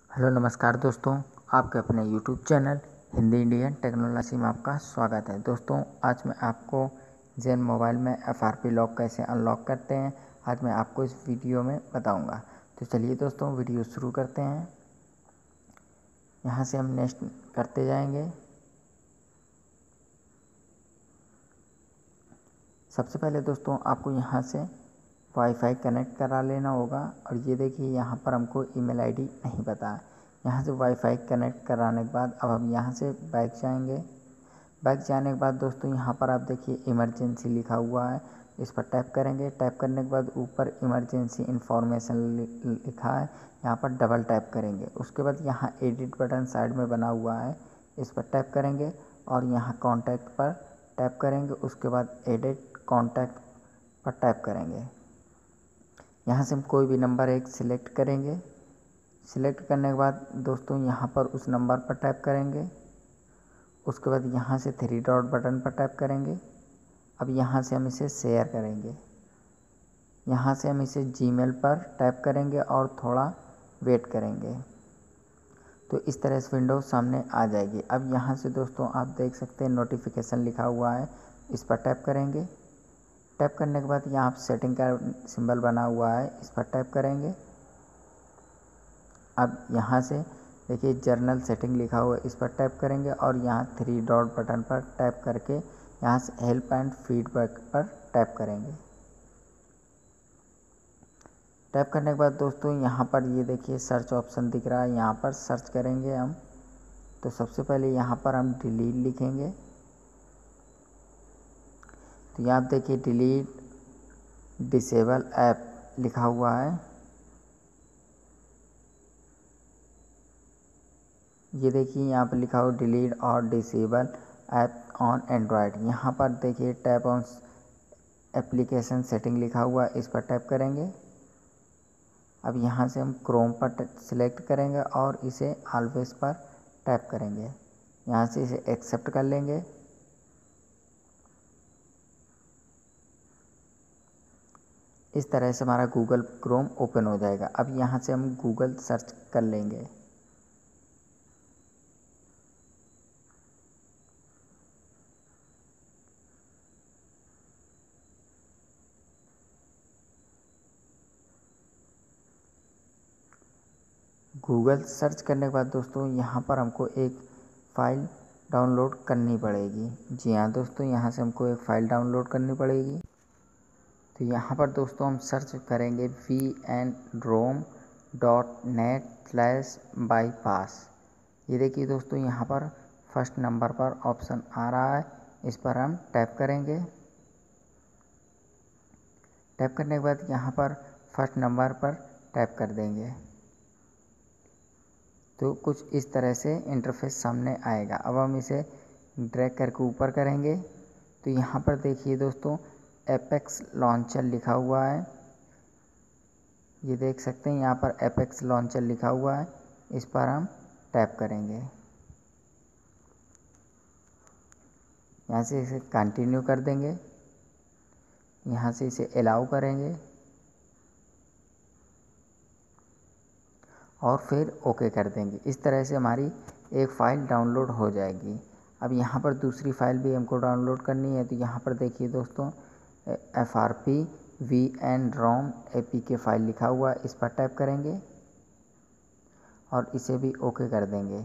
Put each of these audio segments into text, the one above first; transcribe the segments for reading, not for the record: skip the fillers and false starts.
Hello नमस्कार दोस्तों, आपके अपने YouTube channel Hindi Indian technology में आपका स्वागत है। दोस्तों, आज मैं आपको जेन मोबाइल में FRP लॉक कैसे अनलॉक करते हैं, आज मैं आपको इस वीडियो में बताऊंगा। तो चलिए दोस्तों, वीडियो शुरू करते हैं। यहाँ से हम नेक्स्ट करते जाएंगे। सबसे पहले दोस्तों आपको यहाँ से वाईफाई कनेक्ट करा लेना होगा। और ये देखिए, यहाँ पर हमको ईमेल आईडी नहीं पता है। यहाँ से वाईफाई कनेक्ट कराने के बाद अब हम यहाँ से बैक जाएंगे। बैक जाने के बाद दोस्तों यहाँ पर आप देखिए इमरजेंसी लिखा हुआ है, इस पर टैप करेंगे। टैप करने के बाद ऊपर इमरजेंसी इन्फॉर्मेशन लिखा है, यहाँ पर डबल टैप करेंगे। उसके बाद यहाँ एडिट बटन साइड में बना हुआ है, इस पर टैप करेंगे और यहाँ कॉन्टैक्ट पर टैप करेंगे। उसके बाद एडिट कॉन्टैक्ट पर टैप करेंगे। यहाँ से हम कोई भी नंबर एक सिलेक्ट करेंगे। सिलेक्ट करने के बाद दोस्तों यहाँ पर उस नंबर पर टैप करेंगे। उसके बाद यहाँ से थ्री डॉट बटन पर टैप करेंगे। अब यहाँ से हम इसे शेयर करेंगे। यहाँ से हम इसे जीमेल पर टैप करेंगे और थोड़ा वेट करेंगे, तो इस तरह से विंडो सामने आ जाएगी। अब यहाँ से दोस्तों आप देख सकते हैं नोटिफिकेशन लिखा हुआ है, इस पर टैप करेंगे। टैप करने के बाद यहाँ सेटिंग का सिंबल बना हुआ है, इस पर टैप करेंगे। अब यहाँ से देखिए जर्नल सेटिंग लिखा हुआ है, इस पर टैप करेंगे और यहाँ थ्री डॉट बटन पर टैप करके यहाँ से हेल्प एंड फीडबैक पर टैप करेंगे। टैप करने के बाद दोस्तों यहाँ पर ये देखिए सर्च ऑप्शन दिख रहा है, यहाँ पर सर्च करेंगे हम। तो सबसे पहले यहाँ पर हम डिलीट लिखेंगे। तो यहाँ देखिए डिलीट डिसेबल ऐप लिखा हुआ है, ये देखिए यहाँ पर लिखा हुआ डिलीट और डिसेबल ऐप ऑन एंड्रॉयड। यहाँ पर देखिए टैप ऑन एप्लीकेशन सेटिंग लिखा हुआ है, इस पर टैप करेंगे। अब यहाँ से हम क्रोम पर सिलेक्ट करेंगे और इसे ऑलवेज पर टैप करेंगे। यहाँ से इसे एक्सेप्ट कर लेंगे। इस तरह से हमारा गूगल क्रोम ओपन हो जाएगा। अब यहाँ से हम गूगल सर्च कर लेंगे। गूगल सर्च करने के बाद दोस्तों यहाँ पर हमको एक फ़ाइल डाउनलोड करनी पड़ेगी। जी हाँ दोस्तों, यहाँ से हमको एक फ़ाइल डाउनलोड करनी पड़ेगी। तो यहाँ पर दोस्तों हम सर्च करेंगे vndrom.net/bypass। ये देखिए दोस्तों यहाँ पर फर्स्ट नंबर पर ऑप्शन आ रहा है, इस पर हम टैप करेंगे। टैप करने के बाद यहाँ पर फर्स्ट नंबर पर टैप कर देंगे। तो कुछ इस तरह से इंटरफेस सामने आएगा। अब हम इसे ड्रैग करके ऊपर करेंगे। तो यहाँ पर देखिए दोस्तों एपेक्स लॉन्चर लिखा हुआ है, ये देख सकते हैं यहाँ पर एपेक्स लॉन्चर लिखा हुआ है, इस पर हम टैप करेंगे। यहाँ से इसे कंटिन्यू कर देंगे, यहाँ से इसे अलाउ करेंगे और फिर ओके कर देंगे। इस तरह से हमारी एक फ़ाइल डाउनलोड हो जाएगी। अब यहाँ पर दूसरी फ़ाइल भी हमको डाउनलोड करनी है। तो यहाँ पर देखिए दोस्तों FRP vndrom APK फ़ाइल लिखा हुआ है, इस पर टैप करेंगे और इसे भी ओके कर देंगे।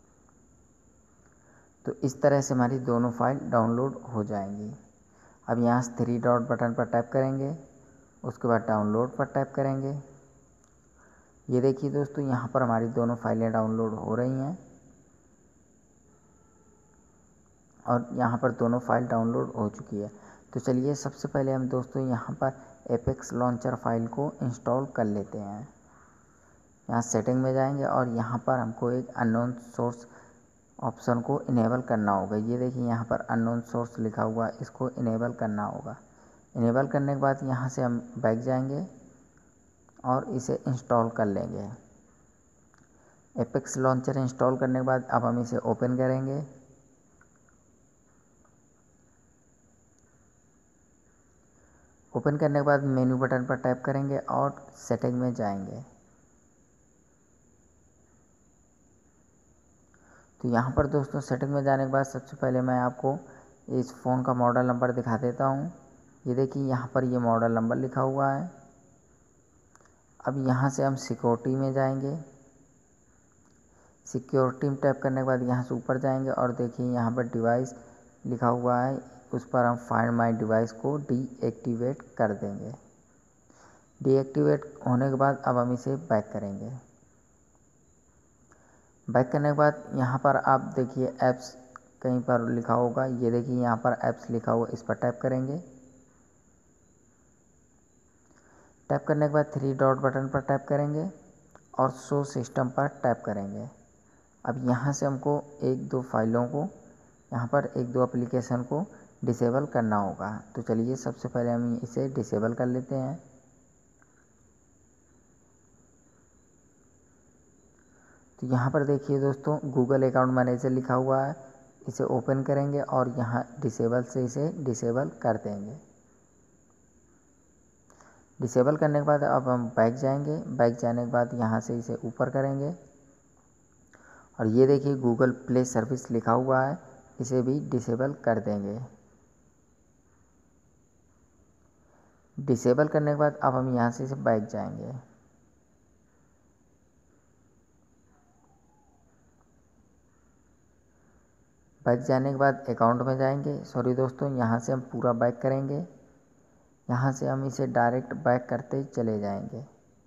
तो इस तरह से हमारी दोनों फाइल डाउनलोड हो जाएंगी। अब यहाँ से थ्री डॉट बटन पर टैप करेंगे, उसके बाद डाउनलोड पर टैप करेंगे। ये देखिए दोस्तों यहाँ पर हमारी दोनों फाइलें डाउनलोड हो रही हैं और यहाँ पर दोनों फाइल डाउनलोड हो चुकी है। तो चलिए सबसे पहले हम दोस्तों यहाँ पर एपेक्स लॉन्चर फाइल को इंस्टॉल कर लेते हैं। यहाँ सेटिंग में जाएंगे और यहाँ पर हमको एक अननोन सोर्स ऑप्शन को इनेबल करना होगा। ये देखिए यहाँ पर अननोन सोर्स लिखा हुआ है, इसको इनेबल करना होगा। इनेबल करने के बाद यहाँ से हम बैक जाएंगे और इसे इंस्टॉल कर लेंगे। एपेक्स लॉन्चर इंस्टॉल करने के बाद अब हम इसे ओपन करेंगे। ओपन करने के बाद मेन्यू बटन पर टैप करेंगे और सेटिंग में जाएंगे। तो यहाँ पर दोस्तों सेटिंग में जाने के बाद सबसे पहले मैं आपको इस फ़ोन का मॉडल नंबर दिखा देता हूँ। ये देखिए यहाँ पर ये मॉडल नंबर लिखा हुआ है। अब यहाँ से हम सिक्योरिटी में जाएंगे। सिक्योरिटी में टैप करने के बाद यहाँ से ऊपर जाएंगे और देखिए यहाँ पर डिवाइस लिखा हुआ है, उस पर हम फाइंड माई डिवाइस को डीएक्टिवेट कर देंगे। डीएक्टिवेट होने के बाद अब हम इसे बैक करेंगे। बैक करने के बाद यहाँ पर आप देखिए ऐप्स कहीं पर लिखा होगा, ये देखिए यहाँ पर ऐप्स लिखा हुआ, इस पर टैप करेंगे। टैप करने के बाद थ्री डॉट बटन पर टैप करेंगे और शो सिस्टम पर टैप करेंगे। अब यहाँ से हमको एक दो फाइलों को, यहाँ पर एक दो एप्लीकेशन को डिसेबल करना होगा। तो चलिए सबसे पहले हम इसे डिसेबल कर लेते हैं। तो यहाँ पर देखिए दोस्तों गूगल अकाउंट मैनेजर लिखा हुआ है, इसे ओपन करेंगे और यहाँ डिसेबल से इसे डिसेबल कर देंगे। डिसेबल करने के बाद अब हम बैक जाएंगे। बैक जाने के बाद यहाँ से इसे ऊपर करेंगे और ये देखिए गूगल प्ले सर्विस लिखा हुआ है, इसे भी डिसेबल कर देंगे। डिसेबल करने के बाद अब हम यहाँ से इसे बैक जाएंगे। बैक जाने के बाद अकाउंट में जाएंगे। सॉरी दोस्तों, यहाँ से हम पूरा बैक करेंगे। यहाँ से हम इसे डायरेक्ट बैक करते चले जाएंगे।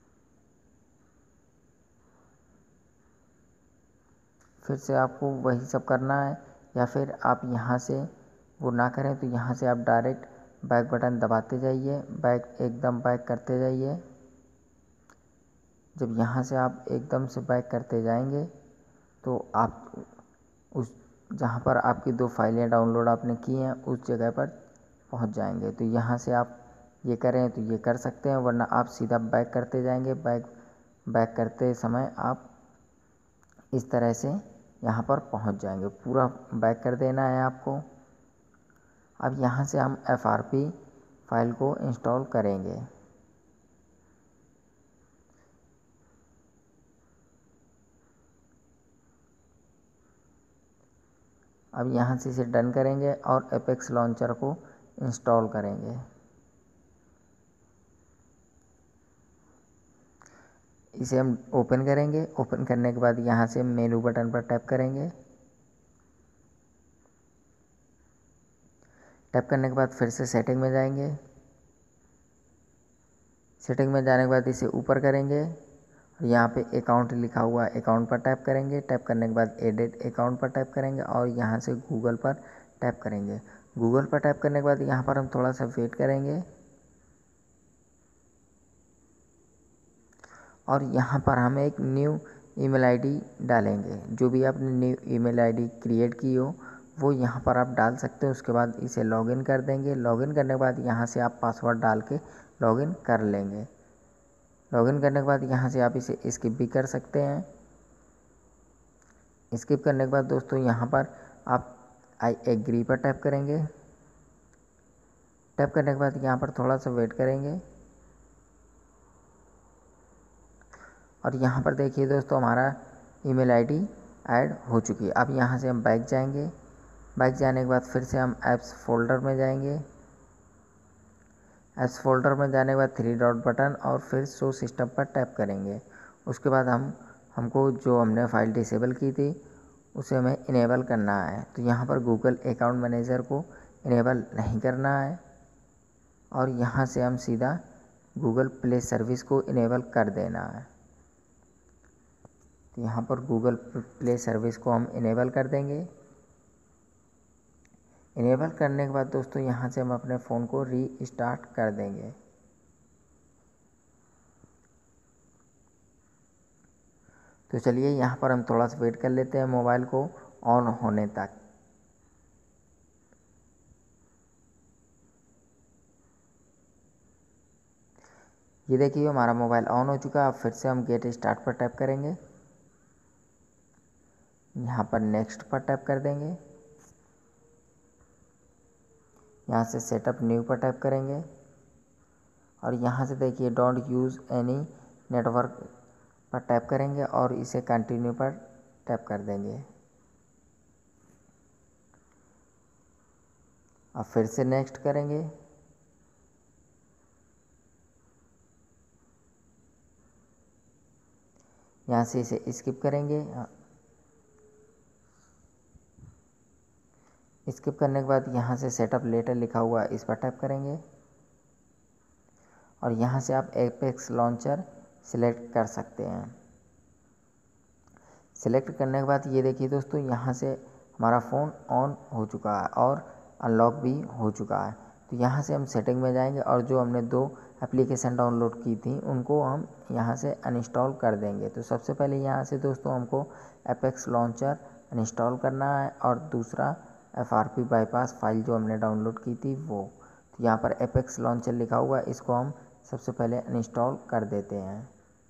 फिर से आपको वही सब करना है, या फिर आप यहाँ से वो ना करें तो यहाँ से आप डायरेक्ट बैक बटन दबाते जाइए, बैक एकदम बैक करते जाइए। जब यहाँ से आप एकदम से बैक करते जाएंगे तो आप उस जहाँ पर आपकी दो फाइलें डाउनलोड आपने की हैं उस जगह पर पहुँच जाएंगे। तो यहाँ से आप ये करें तो ये कर सकते हैं, वरना आप सीधा बैक करते जाएंगे। बैक करते समय आप इस तरह से यहाँ पर पहुँच जाएंगे। पूरा बैक कर देना है आपको। अब यहाँ से हम FRP फाइल को इंस्टॉल करेंगे। अब यहाँ से इसे डन करेंगे और एपेक्स लॉन्चर को इंस्टॉल करेंगे। इसे हम ओपन करेंगे। ओपन करने के बाद यहाँ से मेनू बटन पर टैप करेंगे। टैप करने के बाद फिर से सेटिंग में जाएंगे। सेटिंग में जाने के बाद इसे ऊपर करेंगे और यहाँ पे अकाउंट लिखा हुआ है, अकाउंट पर टैप करेंगे। टैप करने के बाद एडिट अकाउंट पर टैप करेंगे और यहाँ से गूगल पर टैप करेंगे। गूगल पर टैप करने के बाद यहाँ पर हम थोड़ा सा वेट करेंगे और यहाँ पर हम एक न्यू ईमेल आईडी डालेंगे। जो भी आपने न्यू ईमेल आईडी क्रिएट की हो वो यहाँ पर आप डाल सकते हैं। उसके बाद इसे लॉगिन कर देंगे। लॉगिन करने के बाद यहाँ से आप पासवर्ड डाल के लॉगिन कर लेंगे। लॉगिन करने के बाद यहाँ से आप इसे स्किप भी कर सकते हैं। स्किप करने के बाद दोस्तों यहाँ पर आप आई एग्री पर टैप करेंगे। टैप करने के बाद यहाँ पर थोड़ा सा वेट करेंगे और यहाँ पर देखिए दोस्तों हमारा ईमेल आईडी ऐड हो चुकी है। अब यहाँ से हम बैक जाएंगे। बैक जाने के बाद फिर से हम ऐप्स फोल्डर में जाएंगे। ऐप्स फोल्डर में जाने के बाद थ्री डॉट बटन और फिर शो सिस्टम पर टैप करेंगे। उसके बाद हमको जो हमने फ़ाइल डिसेबल की थी उसे हमें इनेबल करना है। तो यहाँ पर गूगल अकाउंट मैनेजर को इनेबल नहीं करना है और यहाँ से हम सीधा गूगल प्ले सर्विस को इनेबल कर देना है। तो यहाँ पर गूगल प्ले सर्विस को हम इनेबल कर देंगे। इनेबल करने के बाद दोस्तों यहाँ से हम अपने फ़ोन को रीस्टार्ट कर देंगे। तो चलिए यहाँ पर हम थोड़ा सा वेट कर लेते हैं मोबाइल को ऑन होने तक। ये देखिए हमारा मोबाइल ऑन हो चुका है। अब फिर से हम गेट स्टार्ट पर टैप करेंगे। यहाँ पर नेक्स्ट पर टैप कर देंगे। यहाँ से सेटअप न्यू पर टैप करेंगे और यहाँ से देखिए डोंट यूज़ एनी नेटवर्क पर टैप करेंगे और इसे कंटिन्यू पर टैप कर देंगे। अब फिर से नेक्स्ट करेंगे। यहाँ से इसे स्किप करेंगे। स्किप करने के बाद यहाँ से सेटअप लेटर लिखा हुआ है, इस पर टैप करेंगे और यहाँ से आप एपेक्स लॉन्चर सिलेक्ट कर सकते हैं। सिलेक्ट करने के बाद ये देखिए दोस्तों, यहाँ से हमारा फ़ोन ऑन हो चुका है और अनलॉक भी हो चुका है। तो यहाँ से हम सेटिंग में जाएंगे और जो हमने 2 एप्लीकेशन डाउनलोड की थी उनको हम यहाँ से अनइंस्टॉल कर देंगे। तो सबसे पहले यहाँ से दोस्तों हमको एपेक्स लॉन्चर अनइंस्टॉल करना है और दूसरा FRP बाईपास फाइल जो हमने डाउनलोड की थी वो। तो यहाँ पर एपेक्स लॉन्चर लिखा हुआ है, इसको हम सबसे पहले अनइंस्टॉल कर देते हैं।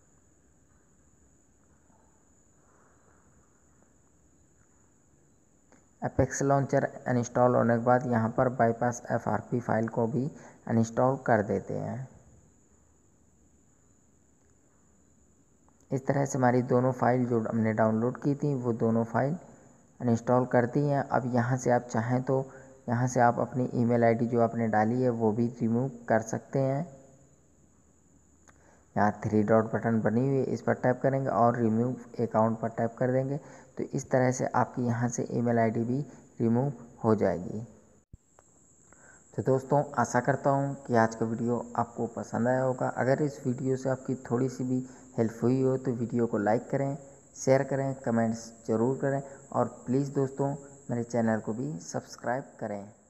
एपेक्स लॉन्चर अनइंस्टॉल होने के बाद यहाँ पर बाईपास FRP फाइल को भी अनइंस्टॉल कर देते हैं। इस तरह से हमारी दोनों फाइल जो हमने डाउनलोड की थी वो दोनों फाइल अनइंस्टॉल कर दी हैं। अब यहाँ से आप चाहें तो यहाँ से आप अपनी ईमेल आईडी जो आपने डाली है वो भी रिमूव कर सकते हैं। यहाँ 3 डॉट बटन बनी हुई है, इस पर टैप करेंगे और रिमूव अकाउंट पर टैप कर देंगे। तो इस तरह से आपकी यहाँ से ईमेल आईडी भी रिमूव हो जाएगी। तो दोस्तों आशा करता हूँ कि आज का वीडियो आपको पसंद आया होगा। अगर इस वीडियो से आपकी थोड़ी सी भी हेल्प हुई हो तो वीडियो को लाइक करें, शेयर करें, कमेंट्स ज़रूर करें और प्लीज़ दोस्तों मेरे चैनल को भी सब्सक्राइब करें।